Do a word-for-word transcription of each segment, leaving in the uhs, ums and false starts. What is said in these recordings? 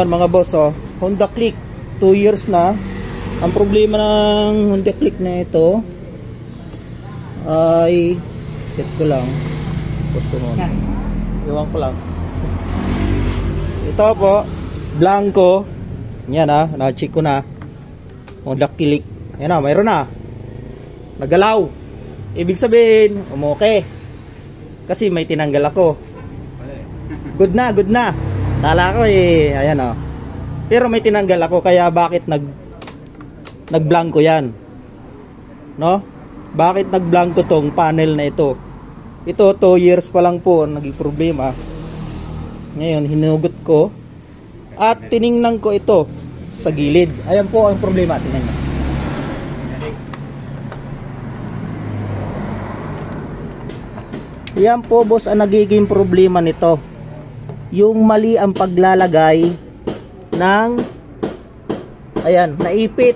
Ayan mga boss, oh, Honda Click, two years na. Ang problema ng Honda Click na ito ay set ko lang, post ko muna, iwan ko lang. Ito po, blanco. Yan ah, na-check ko na. Honda Click. Ayan na, mayroon na. Nagalaw. Ibig sabihin, umuke. Kasi may tinanggal ako. Good na, good na. Tala ko eh, ayan oh. Pero may tinanggal ako, kaya bakit nag nagblanko yan? No? Bakit nagblanko tong panel na ito? Ito, two years pa lang po naging problema. Ngayon, hinugot ko at tiningnan ko ito sa gilid. Ayan po ang problema, tingnan nyo. Yan po boss ang nagiging problema nito. Yung mali ang paglalagay ng, ayan, naipit.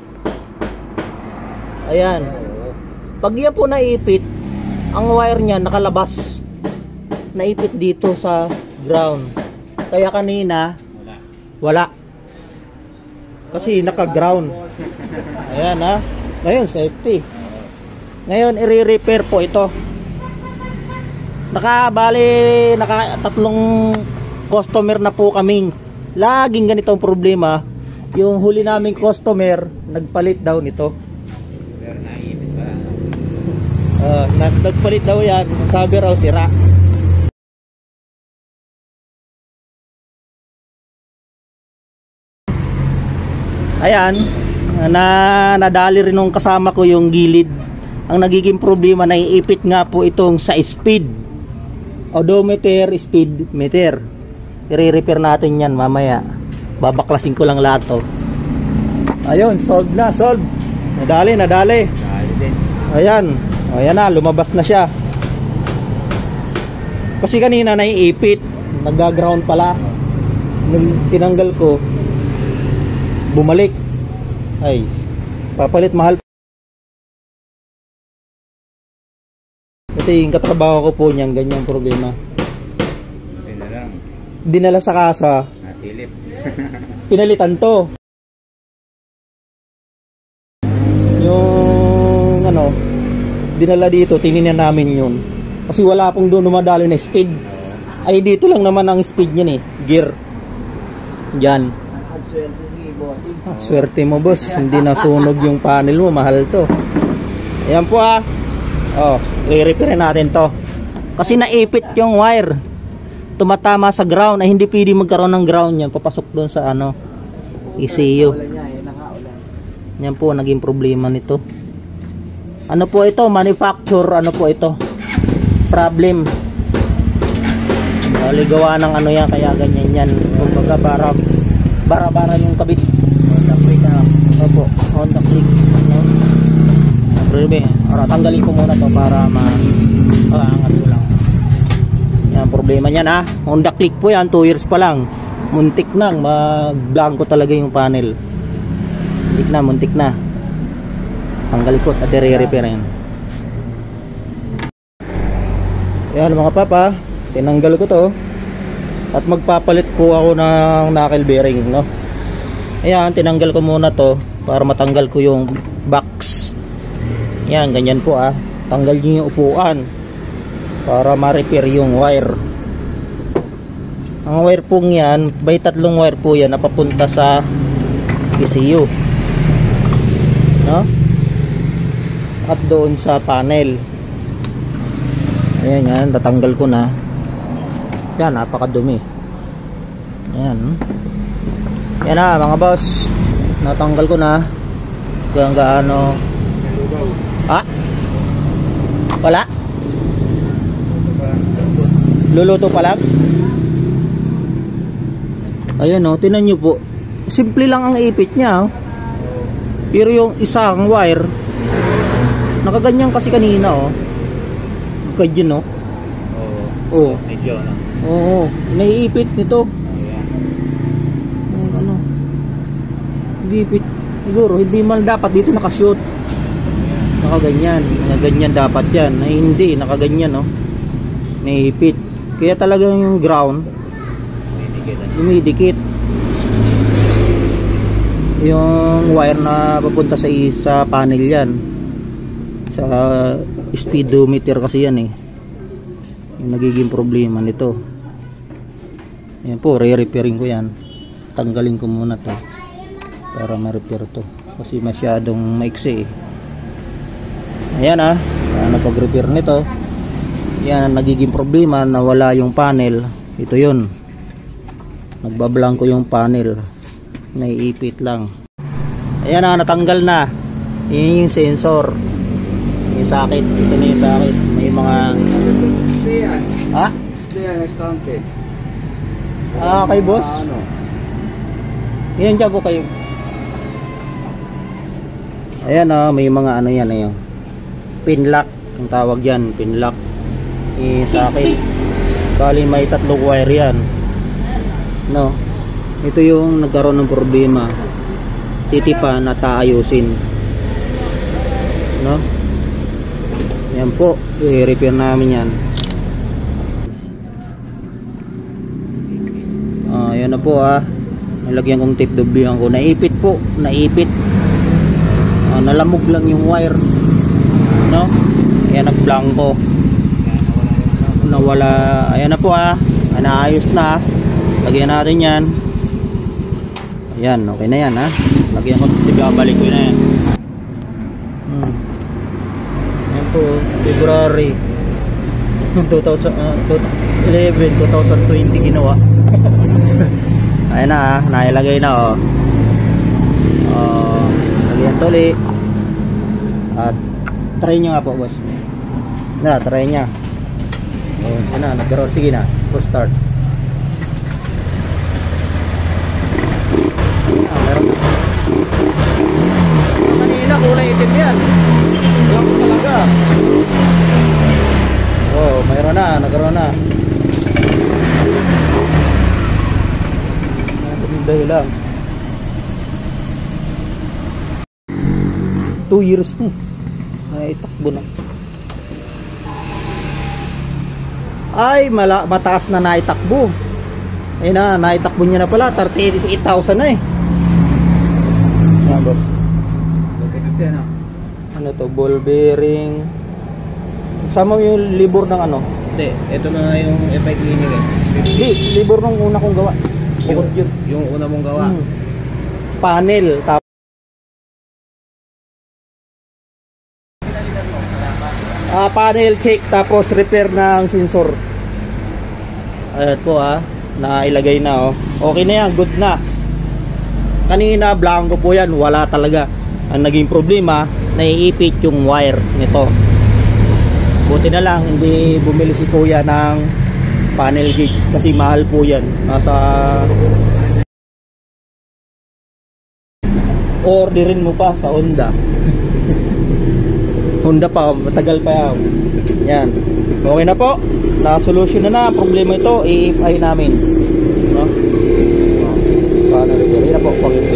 Ayan. Pag yan po naipit, ang wire niya nakalabas. Naipit dito sa ground. Kaya kanina wala. Kasi naka-ground. Ayan ha. Ngayon safety. Ngayon i-repair po ito. Nakabali, naka tatlong customer na po kaming laging ganitong problema. Yung huli naming customer nagpalit daw nito. Uh, nagpalit daw yan. Sabi raw sira. Ayan, na nadali rin nung kasama ko yung gilid. Ang nagiging problema, naiipit nga po itong sa speed, odometer, speed meter. I-repair natin yan mamaya. Babaklasin ko lang lahat to. Ayun, solve na, solve. Nadali, nadali. Ayan, ayan na, lumabas na siya. Kasi kanina naiipit, nag-ground pala. Nung tinanggal ko, bumalik. Ay, papalit mahal. Kasi yung katrabaho ko po niyan, ganyang problema. Dinala. Dinala sa kasa. Nasilip. Pinalitan to. Yung ano, dinala dito, tinignan namin yun. Kasi wala pong doon dumadalo na speed. Ay dito lang naman ang speed niyan eh, gear. Diyan. Ah, swerte mo boss, hindi nasunog yung panel mo, mahal to. Ayan po ah. Oh, i-repair natin to. Kasi naipit yung wire. Tumatama sa ground, ay hindi pwede magkaroon ng ground yan. Papasok doon sa ano, E C U. Yan po naging problema nito. Ano po ito? Manufacture, ano po ito? Problem. Ligawa ng ano yan, kaya ganyan yan. Kumbaga para bara-bara yung kabit. Honda Click na. Opo, Honda Click. No? Problema. Ora, tanggalin ko muna to para ma-angat ko lang. Yan, problema niyan ha. Honda Click po yan, two years pa lang. Muntik nang, mag-blanco talaga yung panel. Muntik na, muntik na. Tanggal ko at i-repair yan. Yan mga papa, tinanggal ko to. At magpapalit po ako ng knuckle bearing, no? Ayan, tinanggal ko muna to para matanggal ko yung box. Yan, ganyan po ah. Tanggal niyo yung upuan para ma-repair yung wire. Ang wire pong yan, may tatlong wire po yan na papunta sa E C U, no? At doon sa panel. Ayan yan, tatanggal ko na. Yan, napakadumi. Ayan. Yan na mga boss, natanggal ko na. Kaya gaano. Ha? Wala? Luluto pa lang? Ayan o, tinan nyo po. Simple lang ang ipit nya oh. Pero yung isang wire nakaganyan kasi kanina oh. Ganyan oh. Oo. Medyo no. Oo, naiipit nito. Ano? Ipit. Siguro hindi man dapat dito nakashoot. Nakaganyan, nakaganyan dapat 'yan. Ay hindi, nakaganyan no. Naiipit. Kaya talagang yung ground dumidikit. yung wire na papunta sa sa panel yan, sa speedometer kasi yan eh, yung nagiging problema nito. Yan po, re-repairing ko yan. Tanggalin ko muna to para ma-repair to kasi masyadong maiksi eh. Ayan ah, napag-repair nito. Yan ang nagiging problema, nawala yung panel. Ito yun, nagbablanko yung panel, naiipit lang. Ayan na, natanggal na. Yun yung sensor, yung sakit. Ito na yung sakit. May mga ha? Display ang estante. Ah, kay boss? Ano? Yan dyan po kayo. Ayan na, may mga ano yan eh, pin lock ang tawag yan, pin lock. Yung sakit. Bali may tatlong wire yan, no? Ito yung nagkaroon ng problema, titipan at aayusin, no? Yan po, i-repair namin yan. Ah, yan na po ah, nalagyan kong tape, dubihan ko, naipit po, naipit. Ah, nalamog lang yung wire, no? Ayan, nagblanko, nawala. Ayan na po ah, naayos na. Lagyan natin yan. Ayan, okay na yan ha. Lagyan ko, balik ko na yan. Hmm. Ayan po, February twenty eleven twenty twenty ginawa. Ayan na ha, nailagay na oh. Uh, lagyan tuli. At try nyo nga po boss. Na, try nya. Oh, yun na, nagkaroon. Sige na, full start. Ah, meron na. Kanina kulay itim yan. Wala ko talaga. Oh, mayroon na, nagkaroon na. Dahil lang two years na ay takbo na. Ay mala, mataas na naitakbo. Ayun na, naitakbo niya na pala thirty-eight thousand na eh. Yan boss, ano? ano to, ball bearing. Sama yung libor ng ano? Hindi, ito na yung F I cleaning eh. Hindi, libor ng una kong gawa. Yung, yun. Yung una mong gawa. Hmm. Panel tapos ah, panel check tapos repair ng sensor. Ayan po ah, nailagay na oh. Okay na yan, good na. Kanina blanco po yan, wala talaga. Ang naging problema, naiipit yung wire nito. Buti na lang hindi bumili si kuya ng panel gauge kasi mahal po yan. Nasa orderin mo pa sa Honda. Honda pa, matagal pa yan. Yan, okay na po, na-solution na na problema ito. I F I namin, no? Paano rin na po,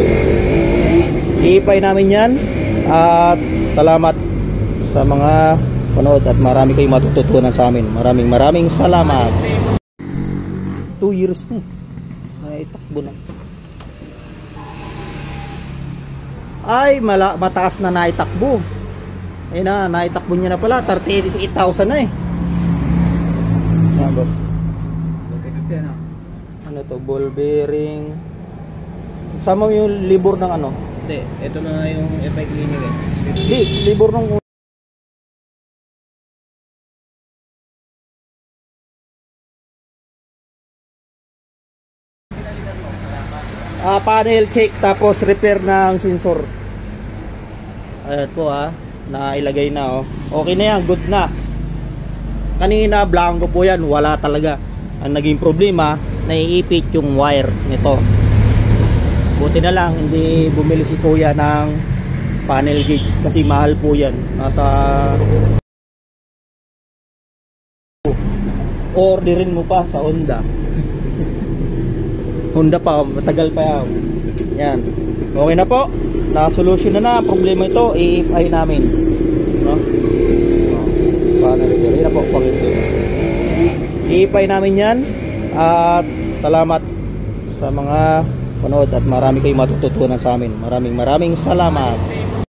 I F I namin yan. At salamat sa mga panood at marami kayong matututunan sa amin. Maraming maraming salamat. Two years na ay takbo na. Ay mala, mataas na naitakbo. Ayun na, naitakbo niya na pala thirty-eight thousand na eh. Yan boss, ano? ano to, ball bearing. Sama yung libor ng ano? Hindi, ito na yung F I cleaning eh. Hindi, libor ng ah, panel check tapos repair ng sensor. Ayan po ah, nailagay na oh. Okay na yan, good na. Kanina blanco po yan, wala talaga. Ang naging problema, naiipit yung wire nito. Buti na lang hindi bumili si kuya ng panel gauge kasi mahal po yan. Nasa orderin mo pa sa Honda. Honda pa, matagal pa yan. Yan, okay na po, na-solution na na problema ito. I F I namin, no? Paano rin na po, I F I namin yan. At salamat sa mga panood at marami kayong matututunan sa amin. Maraming maraming salamat.